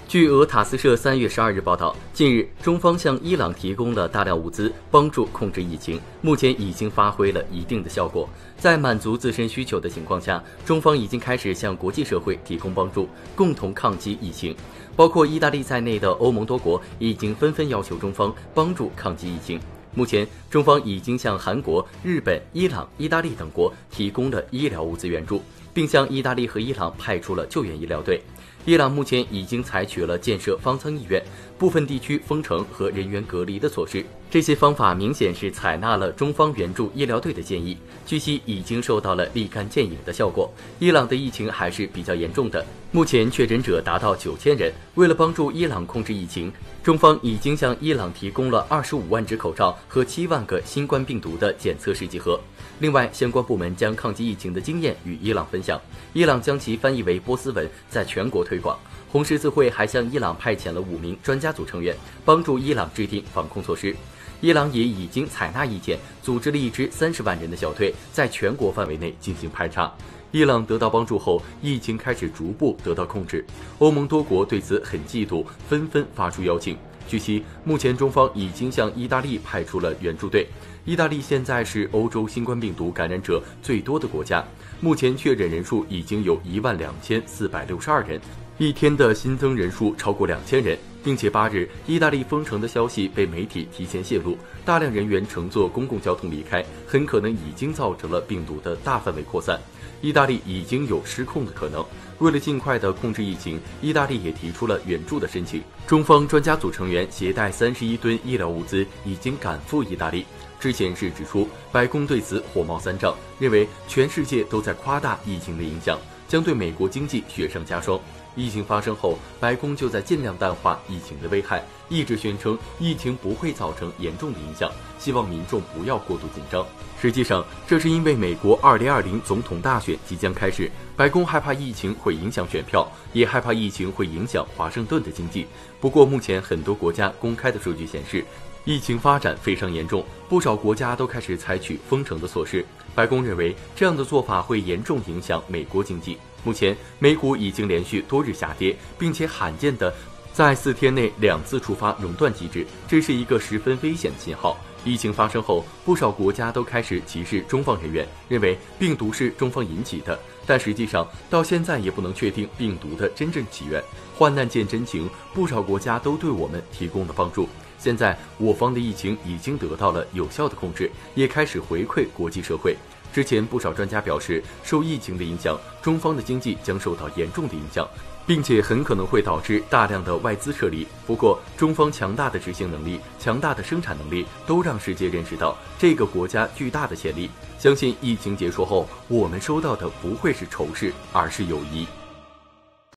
据俄塔斯社3月12日报道，近日中方向伊朗提供了大量物资，帮助控制疫情，目前已经发挥了一定的效果。在满足自身需求的情况下，中方已经开始向国际社会提供帮助，共同抗击疫情。包括意大利在内的欧盟多国已经纷纷要求中方帮助抗击疫情。目前，中方已经向韩国、日本、伊朗、意大利等国提供了医疗物资援助，并向意大利和伊朗派出了救援医疗队。伊朗目前已经采取了建设方舱医院、部分地区封城和人员隔离的措施，这些方法明显是采纳了中方援助医疗队的建议，据悉已经受到了立竿见影的效果。伊朗的疫情还是比较严重的，目前确诊者达到9000人。为了帮助伊朗控制疫情，中方已经向伊朗提供了25万只口罩和7万个新冠病毒的检测试剂盒。另外，相关部门将抗击疫情的经验与伊朗分享，伊朗将其翻译为波斯文，在全国推广。红十字会还向伊朗派遣了5名专家组成员，帮助伊朗制定防控措施。伊朗也已经采纳意见，组织了一支30万人的小队，在全国范围内进行排查。伊朗得到帮助后，疫情开始逐步得到控制。欧盟多国对此很嫉妒，纷纷发出邀请。据悉，目前中方已经向意大利派出了援助队。意大利现在是欧洲新冠病毒感染者最多的国家，目前确诊人数已经有12462人，一天的新增人数超过2000人，并且8日意大利封城的消息被媒体提前泄露，大量人员乘坐公共交通离开，很可能已经造成了病毒的大范围扩散。意大利已经有失控的可能。为了尽快的控制疫情，意大利也提出了援助的申请。中方专家组成员携带31吨医疗物资已经赶赴意大利。之前是指出，白宫对此火冒三丈，认为全世界都在夸大疫情的影响，将对美国经济雪上加霜。疫情发生后，白宫就在尽量淡化疫情的危害，一直宣称疫情不会造成严重的影响，希望民众不要过度紧张。实际上，这是因为美国2020总统大选即将开始，白宫害怕疫情会影响选票，也害怕疫情会影响华盛顿的经济。不过，目前很多国家公开的数据显示，疫情发展非常严重，不少国家都开始采取封城的措施。白宫认为这样的做法会严重影响美国经济。目前，美股已经连续多日下跌，并且罕见的在4天内2次触发熔断机制，这是一个十分危险的信号。疫情发生后，不少国家都开始歧视中方人员，认为病毒是中方引起的，但实际上到现在也不能确定病毒的真正起源。患难见真情，不少国家都对我们提供了帮助。现在我方的疫情已经得到了有效的控制，也开始回馈国际社会。之前不少专家表示，受疫情的影响，中方的经济将受到严重的影响，并且很可能会导致大量的外资撤离。不过，中方强大的执行能力、强大的生产能力，都让世界认识到这个国家巨大的潜力。相信疫情结束后，我们收到的不会是仇视，而是友谊。